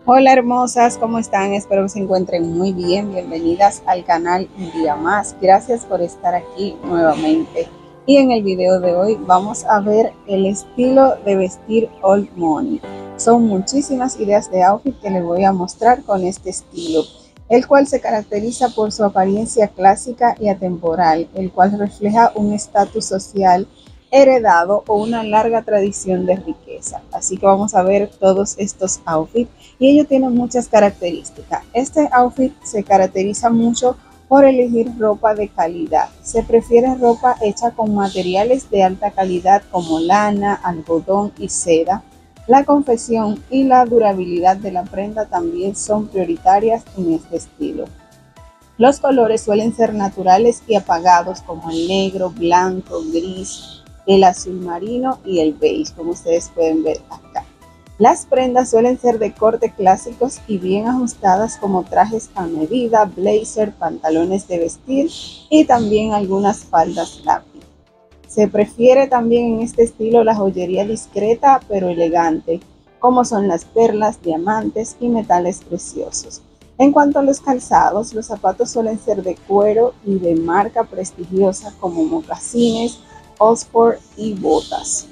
Hola hermosas, ¿cómo están? Espero que se encuentren muy bien. Bienvenidas al canal un día más. Gracias por estar aquí nuevamente. Y en el video de hoy vamos a ver el estilo de vestir old money. Son muchísimas ideas de outfit que les voy a mostrar con este estilo, el cual se caracteriza por su apariencia clásica y atemporal, el cual refleja un estatus social heredado o una larga tradición de riqueza. Así que vamos a ver todos estos outfits y ellos tienen muchas características. Este outfit se caracteriza mucho por elegir ropa de calidad. Se prefiere ropa hecha con materiales de alta calidad como lana, algodón y seda. La confección y la durabilidad de la prenda también son prioritarias en este estilo. Los colores suelen ser naturales y apagados como el negro, blanco, gris, el azul marino y el beige, como ustedes pueden ver acá. Las prendas suelen ser de corte clásicos y bien ajustadas como trajes a medida, blazer, pantalones de vestir y también algunas faldas lápiz. Se prefiere también en este estilo la joyería discreta pero elegante, como son las perlas, diamantes y metales preciosos. En cuanto a los calzados, los zapatos suelen ser de cuero y de marca prestigiosa como mocasines, Oxford y botas.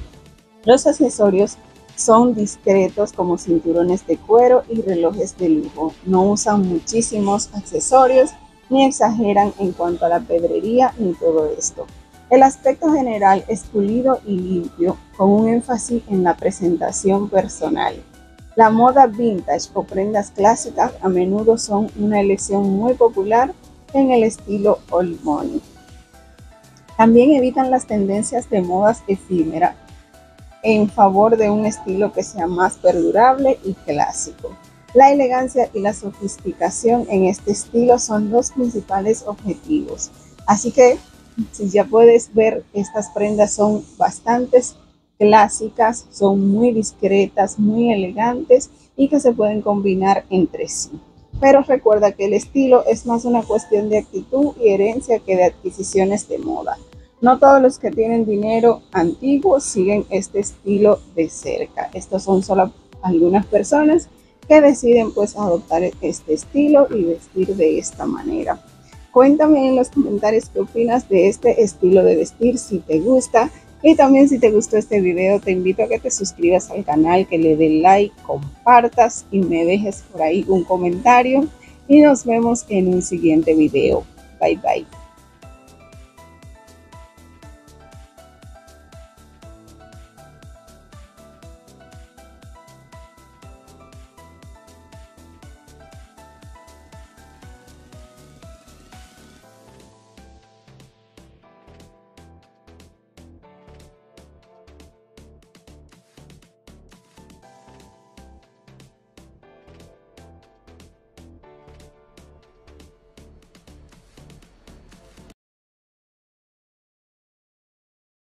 Los accesorios son discretos como cinturones de cuero y relojes de lujo. No usan muchísimos accesorios ni exageran en cuanto a la pedrería ni todo esto. El aspecto general es pulido y limpio, con un énfasis en la presentación personal. La moda vintage o prendas clásicas a menudo son una elección muy popular en el estilo old money. También evitan las tendencias de modas efímeras en favor de un estilo que sea más perdurable y clásico. La elegancia y la sofisticación en este estilo son los principales objetivos. Así que, si ya puedes ver, estas prendas son bastante clásicas, son muy discretas, muy elegantes y que se pueden combinar entre sí. Pero recuerda que el estilo es más una cuestión de actitud y herencia que de adquisiciones de moda. No todos los que tienen dinero antiguo siguen este estilo de cerca. Estos son solo algunas personas que deciden pues adoptar este estilo y vestir de esta manera. Cuéntame en los comentarios qué opinas de este estilo de vestir, si te gusta. Y también si te gustó este video, te invito a que te suscribas al canal, que le des like, compartas y me dejes por ahí un comentario. Y nos vemos en un siguiente video. Bye bye.